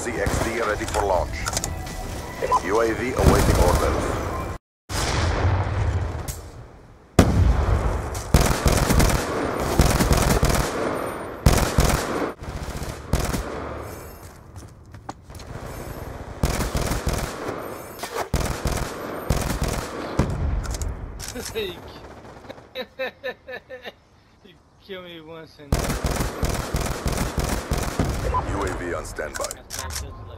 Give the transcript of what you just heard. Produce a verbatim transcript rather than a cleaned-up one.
C X D ready for launch. U A V awaiting orders. You kill me once and U A V on standby. that's not just like